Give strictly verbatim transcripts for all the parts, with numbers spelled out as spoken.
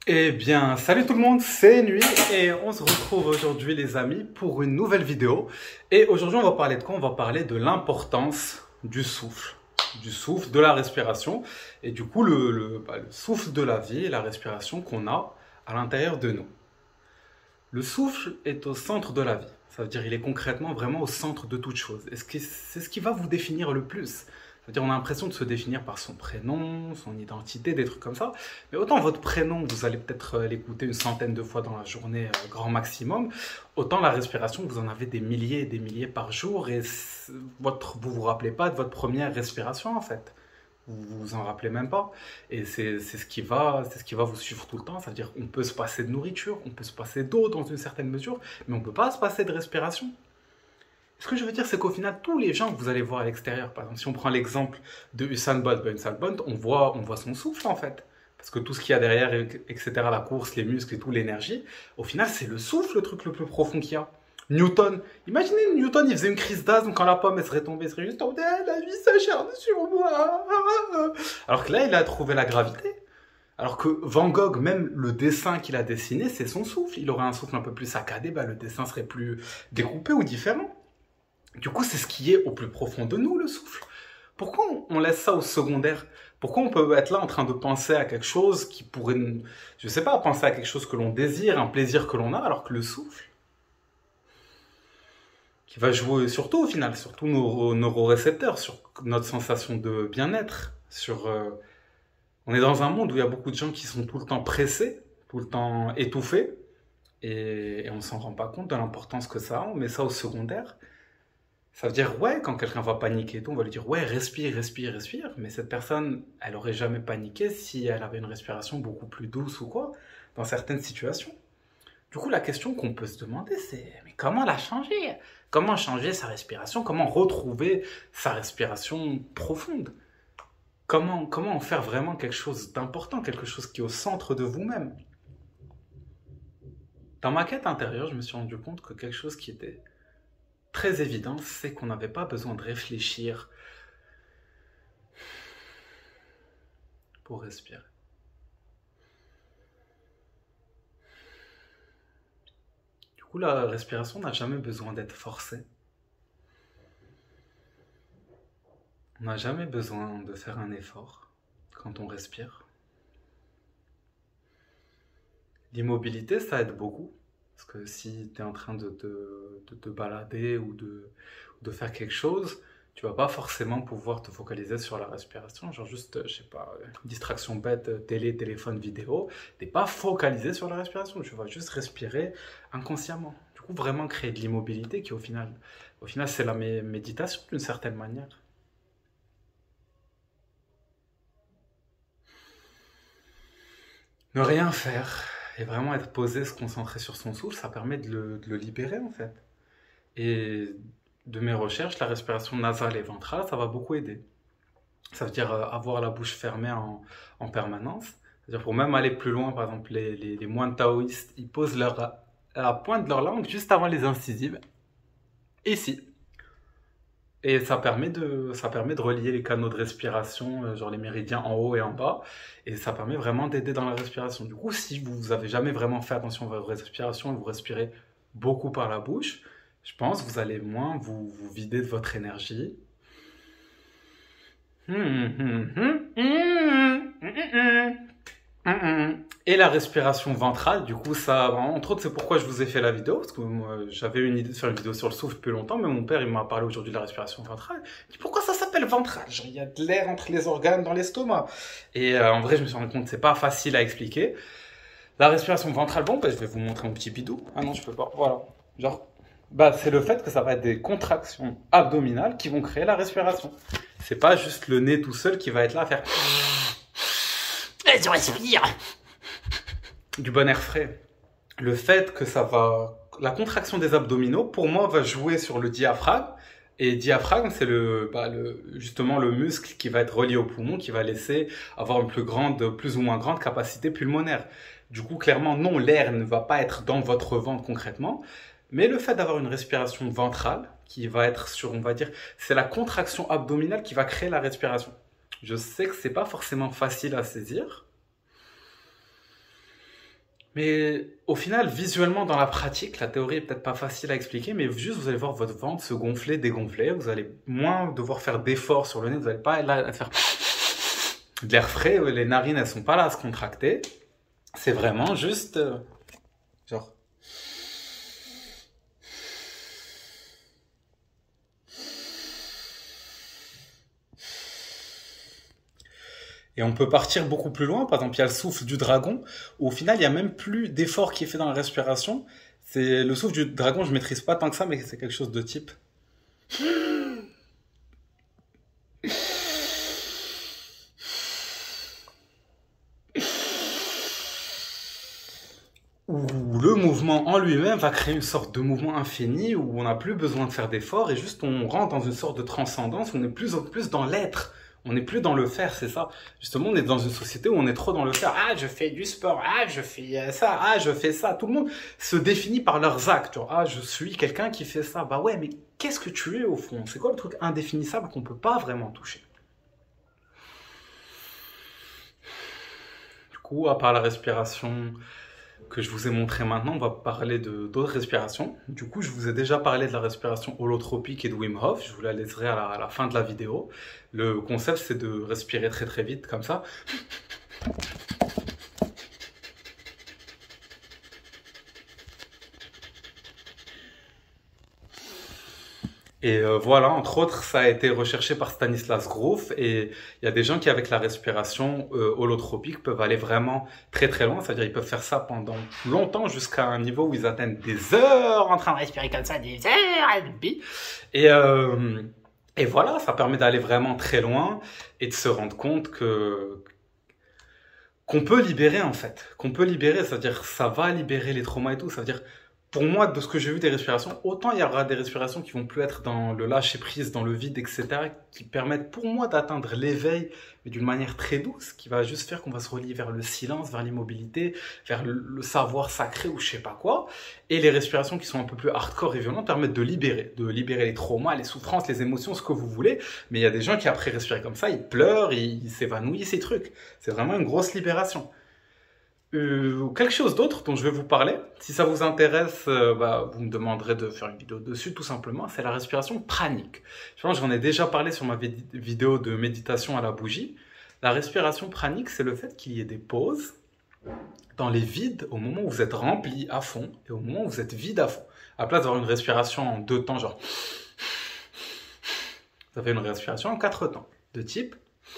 Eh bien, salut tout le monde, c'est Nuit et on se retrouve aujourd'hui les amis pour une nouvelle vidéo. Et aujourd'hui on va parler de quoi? On va parler de l'importance du souffle, du souffle, de la respiration et du coup le, le, bah, le souffle de la vie et la respiration qu'on a à l'intérieur de nous. Le souffle est au centre de la vie, ça veut dire il est concrètement vraiment au centre de toute chose. Et c'est ce qui va vous définir le plus. C'est-à-dire, on a l'impression de se définir par son prénom, son identité, des trucs comme ça. Mais autant votre prénom, vous allez peut-être euh, l'écouter une centaine de fois dans la journée, euh, grand maximum, autant la respiration, vous en avez des milliers et des milliers par jour et votre, vous vous rappelez pas de votre première respiration en fait. Vous vous en rappelez même pas. Et c'est ce qui va, c'est ce qui va vous suivre tout le temps. C'est-à-dire, on peut se passer de nourriture, on peut se passer d'eau dans une certaine mesure, mais on ne peut pas se passer de respiration. Ce que je veux dire, c'est qu'au final, tous les gens que vous allez voir à l'extérieur, par exemple, si on prend l'exemple de Usain Bolt, ben Usain Bolt, on voit, on voit son souffle en fait. Parce que tout ce qu'il y a derrière, et cetera, la course, les muscles et tout, l'énergie, au final, c'est le souffle, le truc le plus profond qu'il y a. Newton, imaginez Newton, il faisait une crise d'asthme quand la pomme elle serait tombée, il serait juste en mode eh, la vie s'acharne sur moi. Alors que là, il a trouvé la gravité. Alors que Van Gogh, même le dessin qu'il a dessiné, c'est son souffle. Il aurait un souffle un peu plus saccadé, bah, le dessin serait plus découpé ou différent. Du coup, c'est ce qui est au plus profond de nous, le souffle. Pourquoi on laisse ça au secondaire? Pourquoi on peut être là en train de penser à quelque chose qui pourrait, je sais pas, penser à quelque chose que l'on désire, un plaisir que l'on a, alors que le souffle, qui va jouer surtout au final, sur tous nos neurorécepteurs, sur notre sensation de bien-être, sur... Euh, on est dans un monde où il y a beaucoup de gens qui sont tout le temps pressés, tout le temps étouffés, et, et on s'en rend pas compte de l'importance que ça a, on met ça au secondaire. Ça veut dire, ouais, quand quelqu'un va paniquer et tout, on va lui dire, ouais, respire, respire, respire. Mais cette personne, elle aurait jamais paniqué si elle avait une respiration beaucoup plus douce ou quoi, dans certaines situations. Du coup, la question qu'on peut se demander, c'est, mais comment la changer? Comment changer sa respiration? Comment retrouver sa respiration profonde? Comment, comment en faire vraiment quelque chose d'important, quelque chose qui est au centre de vous-même? Dans ma quête intérieure, je me suis rendu compte que quelque chose qui était très évident, c'est qu'on n'avait pas besoin de réfléchir pour respirer. Du coup, la respiration n'a jamais besoin d'être forcée. On n'a jamais besoin de faire un effort quand on respire. L'immobilité, ça aide beaucoup. Parce que si tu es en train de te, de te balader ou de, de faire quelque chose, tu vas pas forcément pouvoir te focaliser sur la respiration. Genre juste, je sais pas, distraction bête, télé, téléphone, vidéo. T'es pas focalisé sur la respiration. Tu vas juste respirer inconsciemment. Du coup, vraiment créer de l'immobilité qui au final, au final c'est la méditation d'une certaine manière. Ne rien faire et vraiment être posé, se concentrer sur son souffle, ça permet de le, de le libérer en fait. Et de mes recherches, la respiration nasale et ventrale, ça va beaucoup aider. Ça veut dire euh, avoir la bouche fermée en, en permanence. C'est-à-dire pour même aller plus loin, par exemple, les, les, les moines taoïstes, ils posent leur, la pointe de leur langue juste avant les incisives, ici. Et ça permet de, ça permet de relier les canaux de respiration, euh, genre les méridiens en haut et en bas, et ça permet vraiment d'aider dans la respiration. Du coup, si vous avez jamais vraiment fait attention à votre respiration et vous respirez beaucoup par la bouche, je pense que vous allez moins vous, vous vider de votre énergie. Et la respiration ventrale, du coup, ça, entre autres, c'est pourquoi je vous ai fait la vidéo, parce que moi, j'avais une idée de faire une vidéo sur le souffle depuis longtemps, mais mon père, il m'a parlé aujourd'hui de la respiration ventrale. Il dit, pourquoi ça s'appelle ventrale? Genre, il y a de l'air entre les organes dans l'estomac. Et euh, en vrai, je me suis rendu compte que c'est pas facile à expliquer. La respiration ventrale, bon, bah, je vais vous montrer mon petit bidou. Ah non, je peux pas. Voilà. Genre, bah, c'est le fait que ça va être des contractions abdominales qui vont créer la respiration. C'est pas juste le nez tout seul qui va être là à faire. Et tu respires du bon air frais. Le fait que ça va... La contraction des abdominaux, pour moi, va jouer sur le diaphragme. Et diaphragme, c'est le, bah, le, justement le muscle qui va être relié au poumon, qui va laisser avoir une plus grande, plus ou moins grande capacité pulmonaire. Du coup, clairement, non, l'air ne va pas être dans votre ventre concrètement. Mais le fait d'avoir une respiration ventrale, qui va être sur, on va dire, c'est la contraction abdominale qui va créer la respiration. Je sais que c'est pas forcément facile à saisir. Mais au final, visuellement, dans la pratique, la théorie est peut-être pas facile à expliquer, mais juste vous allez voir votre ventre se gonfler, dégonfler, vous allez moins devoir faire d'efforts sur le nez, vous n'allez pas là faire de l'air frais, les narines elles sont pas là à se contracter, c'est vraiment juste euh, genre. Et on peut partir beaucoup plus loin. Par exemple, il y a le souffle du dragon, où au final, il n'y a même plus d'effort qui est fait dans la respiration. C'est le souffle du dragon, je maîtrise pas tant que ça, mais c'est quelque chose de type. Où le mouvement en lui-même va créer une sorte de mouvement infini, où on n'a plus besoin de faire d'efforts, et juste on rentre dans une sorte de transcendance, où on est plus en plus dans l'être. On n'est plus dans le faire, c'est ça. Justement, on est dans une société où on est trop dans le faire. Ah, je fais du sport. Ah, je fais ça. Ah, je fais ça. Tout le monde se définit par leurs actes. Genre, ah, je suis quelqu'un qui fait ça. Bah ouais, mais qu'est-ce que tu es au fond? C'est quoi le truc indéfinissable qu'on peut pas vraiment toucher? Du coup, à part la respiration que je vous ai montré maintenant, on va parler de d'autres respirations. Du coup, je vous ai déjà parlé de la respiration holotropique et de Wim Hof. Je vous la laisserai à la, à la fin de la vidéo. Le concept, c'est de respirer très très vite, comme ça. Et euh, voilà, entre autres, ça a été recherché par Stanislas Grof et il y a des gens qui, avec la respiration euh, holotropique, peuvent aller vraiment très très loin. C'est-à-dire ils peuvent faire ça pendant longtemps jusqu'à un niveau où ils atteignent des heures en train de respirer comme ça, des heures et euh, et voilà, ça permet d'aller vraiment très loin et de se rendre compte que qu'on peut libérer en fait, qu'on peut libérer, c'est-à-dire ça va libérer les traumas et tout, c'est-à-dire pour moi, de ce que j'ai vu des respirations, autant il y aura des respirations qui vont plus être dans le lâcher prise, dans le vide, et cetera, qui permettent pour moi d'atteindre l'éveil, mais d'une manière très douce, qui va juste faire qu'on va se relier vers le silence, vers l'immobilité, vers le, le savoir sacré ou je sais pas quoi. Et les respirations qui sont un peu plus hardcore et violentes permettent de libérer, de libérer les traumas, les souffrances, les émotions, ce que vous voulez. Mais il y a des gens qui après respirer comme ça, ils pleurent, ils s'évanouissent, ces trucs. C'est vraiment une grosse libération. Euh, quelque chose d'autre dont je vais vous parler. Si ça vous intéresse, euh, bah, vous me demanderez de faire une vidéo dessus tout simplement. C'est la respiration pranique. Je pense que j'en ai déjà parlé sur ma vid vidéo de méditation à la bougie. La respiration pranique, c'est le fait qu'il y ait des pauses dans les vides au moment où vous êtes rempli à fond et au moment où vous êtes vide à fond. À la place d'avoir une respiration en deux temps, genre vous avez une respiration en quatre temps, de type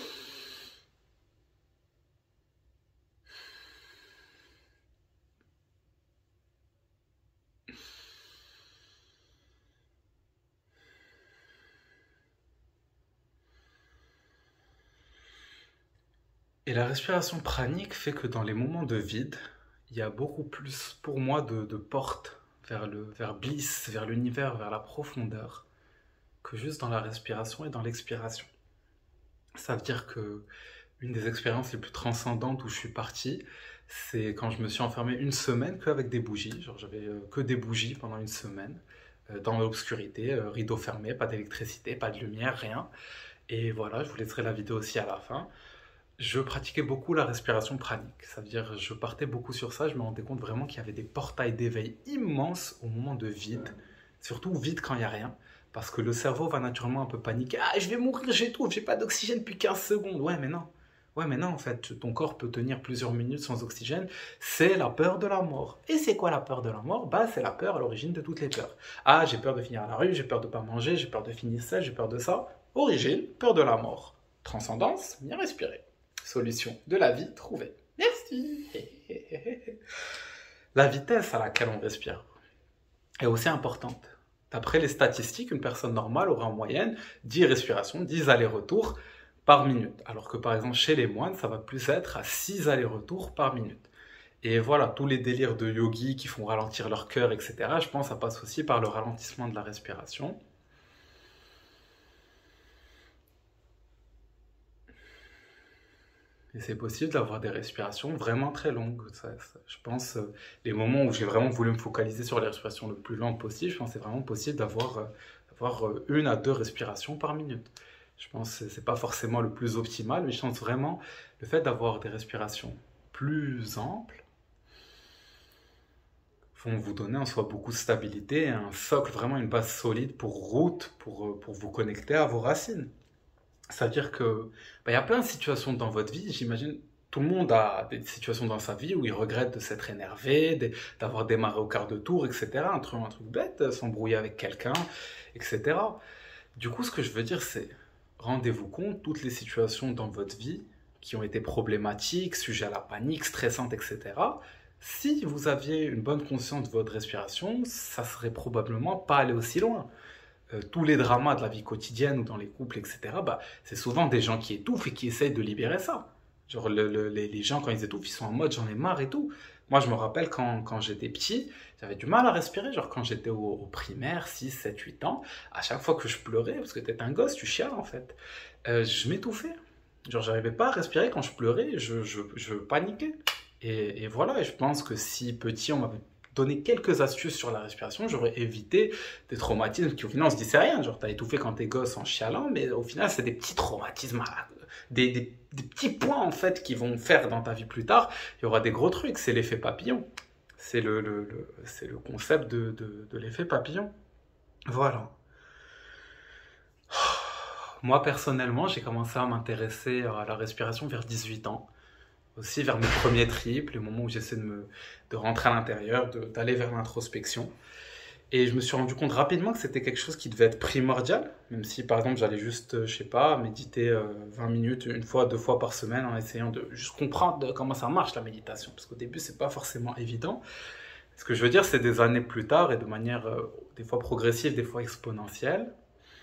et la respiration pranique fait que dans les moments de vide, il y a beaucoup plus pour moi de, de portes vers le vers bliss, vers l'univers, vers la profondeur, que juste dans la respiration et dans l'expiration. Ça veut dire que une des expériences les plus transcendantes où je suis parti, c'est quand je me suis enfermé une semaine qu'avec des bougies. Genre j'avais euh, que des bougies pendant une semaine, euh, dans l'obscurité, euh, rideau fermé, pas d'électricité, pas de lumière, rien. Et voilà, je vous laisserai la vidéo aussi à la fin. Je pratiquais beaucoup la respiration pranique, ça veut dire je partais beaucoup sur ça, je me rendais compte vraiment qu'il y avait des portails d'éveil immenses au moment de vide, surtout vide quand il n'y a rien, parce que le cerveau va naturellement un peu paniquer. Ah, je vais mourir, j'ai tout, j'ai pas d'oxygène depuis quinze secondes. Ouais, mais non. Ouais, mais non, en fait, ton corps peut tenir plusieurs minutes sans oxygène. C'est la peur de la mort. Et c'est quoi la peur de la mort? Bah, c'est la peur à l'origine de toutes les peurs. Ah, j'ai peur de finir à la rue, j'ai peur de pas manger, j'ai peur de finir seul, j'ai peur de ça. Origine, peur de la mort. Transcendance, bien respirer. Solution de la vie trouvée. Merci. La vitesse à laquelle on respire est aussi importante. D'après les statistiques, une personne normale aura en moyenne dix respirations, dix allers-retours par minute. Alors que par exemple chez les moines, ça va plus être à six allers-retours par minute. Et voilà, tous les délires de yogis qui font ralentir leur cœur, et cetera, je pense que ça passe aussi par le ralentissement de la respiration. Et c'est possible d'avoir des respirations vraiment très longues. Ça, ça, je pense, euh, les moments où j'ai vraiment voulu me focaliser sur les respirations le plus lentes possible, je pense que c'est vraiment possible d'avoir euh, d'avoir euh, une à deux respirations par minute. Je pense que c'est pas forcément le plus optimal, mais je pense vraiment le fait d'avoir des respirations plus amples vont vous donner en soi beaucoup de stabilité, un socle, vraiment une base solide pour route, pour, euh, pour vous connecter à vos racines. C'est-à-dire que bah, il y a plein de situations dans votre vie, j'imagine. Tout le monde a des situations dans sa vie où il regrette de s'être énervé, de- d'avoir démarré au quart de tour, et cetera. Un truc, un truc bête, euh, s'embrouiller avec quelqu'un, et cetera. Du coup, ce que je veux dire, c'est rendez-vous compte, toutes les situations dans votre vie qui ont été problématiques, sujets à la panique, stressantes, et cetera. Si vous aviez une bonne conscience de votre respiration, ça serait probablement pas aller aussi loin. Euh, tous les dramas de la vie quotidienne ou dans les couples, et cetera, bah, c'est souvent des gens qui étouffent et qui essayent de libérer ça. Genre, le- le- les, les gens, quand ils étouffent, ils sont en mode j'en ai marre et tout. Moi, je me rappelle quand, quand j'étais petit, j'avais du mal à respirer. Genre, quand j'étais au, au primaire, six, sept, huit ans, à chaque fois que je pleurais, parce que t'es un gosse, tu chiales en fait, euh, je m'étouffais. Genre, j'arrivais pas à respirer quand je pleurais, je, je, je paniquais. Et, et voilà, et je pense que si petit, on m'avait donné quelques astuces sur la respiration, j'aurais évité des traumatismes qui au final on se dit c'est rien, genre t'as étouffé quand t'es gosse en chialant, mais au final c'est des petits traumatismes, des, des, des petits points en fait qui vont faire dans ta vie plus tard, il y aura des gros trucs, c'est l'effet papillon, c'est le, le, le- c'est le concept de, de, de l'effet papillon. Voilà. Moi personnellement j'ai commencé à m'intéresser à la respiration vers dix-huit ans, aussi vers mes premiers trips, le moment où j'essaie de, me, de rentrer à l'intérieur, de- d'aller vers l'introspection. Et je me suis rendu compte rapidement que c'était quelque chose qui devait être primordial, même si par exemple j'allais juste, euh, je sais pas, méditer euh, vingt minutes, une fois, deux fois par semaine en essayant de juste comprendre de comment ça marche la méditation. Parce qu'au début c'est pas forcément évident. Ce que je veux dire, c'est des années plus tard et de manière euh, des fois progressive, des fois exponentielle,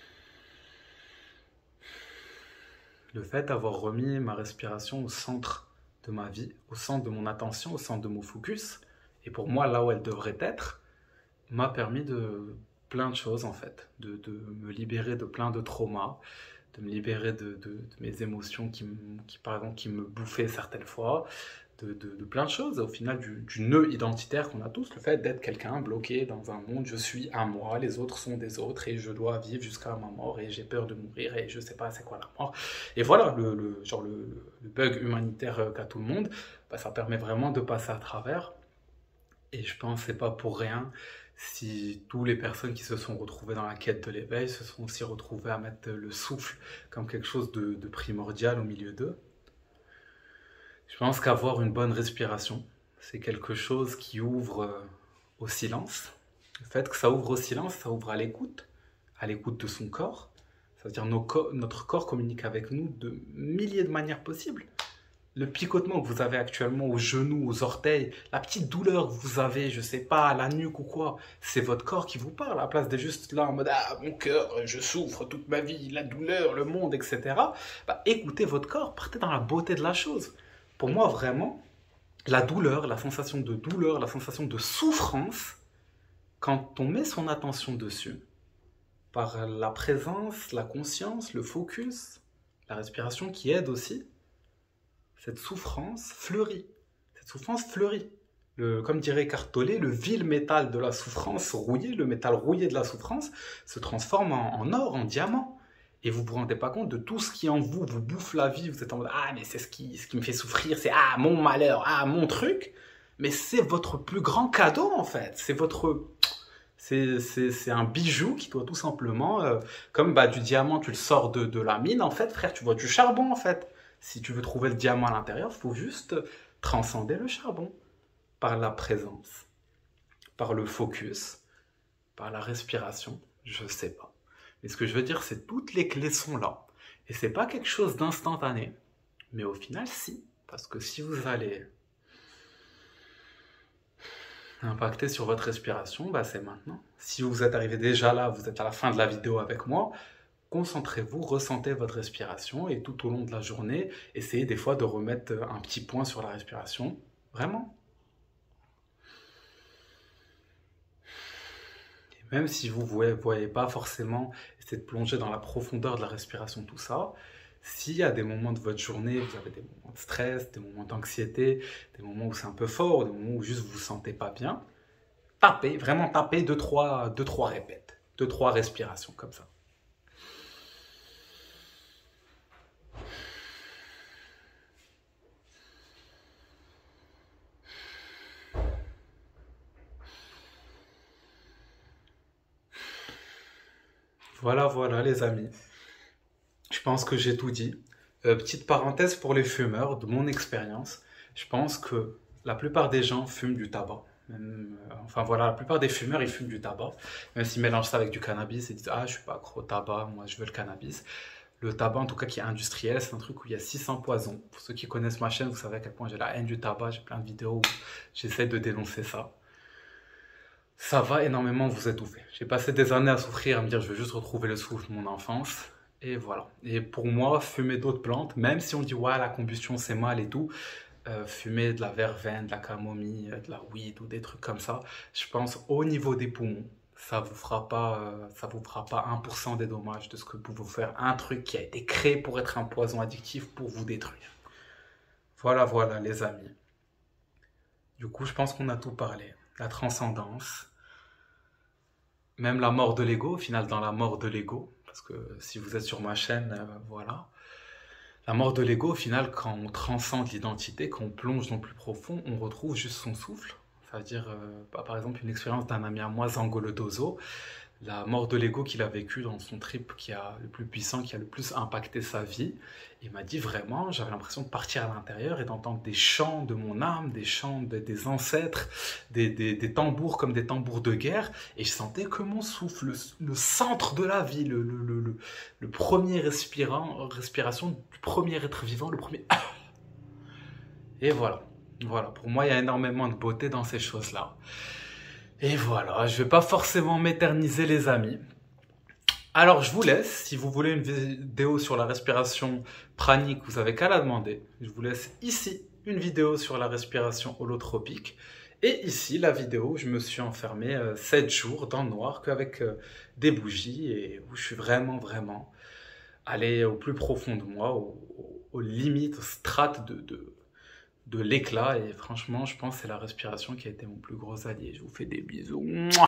le fait d'avoir remis ma respiration au centre de ma vie, au centre de mon attention, au centre de mon focus, et pour moi là où elle devrait être, m'a permis de plein de choses en fait, de, de me libérer de plein de traumas, de me libérer de, de- de mes émotions qui, me- qui, par exemple, qui me bouffaient certaines fois, de, de- de plein de choses. Au final, du, du nœud identitaire qu'on a tous, le fait d'être quelqu'un bloqué dans un monde, je suis un moi, les autres sont des autres et je dois vivre jusqu'à ma mort et j'ai peur de mourir et je sais pas c'est quoi la mort. Et voilà, le, le- genre le, le bug humanitaire euh, qu'a tout le monde, bah, ça permet vraiment de passer à travers. Et je pense que c'est pas pour rien si toutes les personnes qui se sont retrouvées dans la quête de l'éveil se sont aussi retrouvées à mettre le souffle comme quelque chose de, de primordial au milieu d'eux. Je pense qu'avoir une bonne respiration, c'est quelque chose qui ouvre euh, au silence. Le fait que ça ouvre au silence, ça ouvre à l'écoute, à l'écoute de son corps. C'est-à-dire nos co- notre corps communique avec nous de milliers de manières possibles. Le picotement que vous avez actuellement aux genoux, aux orteils, la petite douleur que vous avez, je sais pas, à la nuque ou quoi, c'est votre corps qui vous parle, à la place d'être juste là en mode ah mon cœur, je souffre toute ma vie, la douleur, le monde, et cetera. Bah, écoutez votre corps, partez dans la beauté de la chose. Pour moi, vraiment, la douleur, la sensation de douleur, la sensation de souffrance, quand on met son attention dessus, par la présence, la conscience, le focus, la respiration qui aide aussi, cette souffrance fleurit. Cette souffrance fleurit. Le, comme dirait Eckhart Tolle, le vil métal de la souffrance rouillé, le métal rouillé de la souffrance, se transforme en, en or, en diamant. Et vous ne vous rendez pas compte de tout ce qui en vous vous bouffe la vie. Vous êtes en mode ah mais c'est ce qui, ce qui me fait souffrir, c'est ah mon malheur, ah mon truc. Mais c'est votre plus grand cadeau en fait. C'est votre c'est, c'est, c'est un bijou qui doit tout simplement, euh, comme bah, du diamant, tu le sors de, de la mine, en fait, frère, tu vois du charbon, en fait. Si tu veux trouver le diamant à l'intérieur, il faut juste transcender le charbon par la présence, par le focus, par la respiration, je sais pas. Mais ce que je veux dire, c'est toutes les clés sont là. Et c'est pas quelque chose d'instantané. Mais au final, si. Parce que si vous allez impacter sur votre respiration, bah c'est maintenant. Si vous êtes arrivé déjà là, vous êtes à la fin de la vidéo avec moi, concentrez-vous, ressentez votre respiration et tout au long de la journée, essayez des fois de remettre un petit point sur la respiration. Vraiment. Et même si vous ne voyez pas forcément, essayez de plonger dans la profondeur de la respiration, tout ça. S'il y a des moments de votre journée, vous avez des moments de stress, des moments d'anxiété, des moments où c'est un peu fort, des moments où juste vous ne vous sentez pas bien, tapez, vraiment tapez deux trois, deux, trois répètes, deux trois respirations comme ça. Voilà, voilà les amis. Je pense que j'ai tout dit. Euh, petite parenthèse pour les fumeurs, de mon expérience, je pense que la plupart des gens fument du tabac. Même, euh, enfin voilà, la plupart des fumeurs, ils fument du tabac. Même s'ils mélangent ça avec du cannabis, ils disent «Ah, je suis pas accro au tabac, moi je veux le cannabis». Le tabac, en tout cas qui est industriel, c'est un truc où il y a six cents poisons. Pour ceux qui connaissent ma chaîne, vous savez à quel point j'ai la haine du tabac. J'ai plein de vidéos où j'essaie de dénoncer ça. Ça va énormément vous étouffer. J'ai passé des années à souffrir, à me dire je veux juste retrouver le souffle de mon enfance. Et voilà. Et pour moi, fumer d'autres plantes, même si on dit ouais, la combustion c'est mal et tout, euh, fumer de la verveine, de la camomille, de la weed ou des trucs comme ça, je pense au niveau des poumons, ça vous fera pas, euh, ça vous fera pas un pour cent des dommages de ce que peut vous faire un truc qui a été créé pour être un poison addictif pour vous détruire. Voilà, voilà les amis. Du coup, je pense qu'on a tout parlé. La transcendance, même la mort de l'ego, au final dans la mort de l'ego, parce que si vous êtes sur ma chaîne, euh, voilà. La mort de l'ego, au final, quand on transcende l'identité, quand on plonge dans le plus profond, on retrouve juste son souffle. C'est-à-dire, euh, bah, par exemple, une expérience d'un ami à moi, Zango le Dozo, la mort de l'ego qu'il a vécu dans son trip qui a le plus puissant, qui a le plus impacté sa vie. Il m'a dit vraiment, j'avais l'impression de partir à l'intérieur et d'entendre des chants de mon âme, des chants de, des ancêtres, des, des, des tambours comme des tambours de guerre, et je sentais que mon souffle, le, le centre de la vie, le, le, le, le, le premier respirant, respiration du premier être vivant, le premier... Et voilà, voilà, pour moi il y a énormément de beauté dans ces choses-là. Et voilà, je vais pas forcément m'éterniser les amis. Alors je vous laisse, si vous voulez une vidéo sur la respiration pranique, vous avez qu'à la demander. Je vous laisse ici une vidéo sur la respiration holotropique. Et ici la vidéo où je me suis enfermé euh, sept jours dans le noir qu'avec euh, des bougies et où je suis vraiment vraiment allé au plus profond de moi, aux, aux limites, aux strates de... de de l'éclat et franchement je pense que c'est la respiration qui a été mon plus gros allié. Je vous fais des bisous.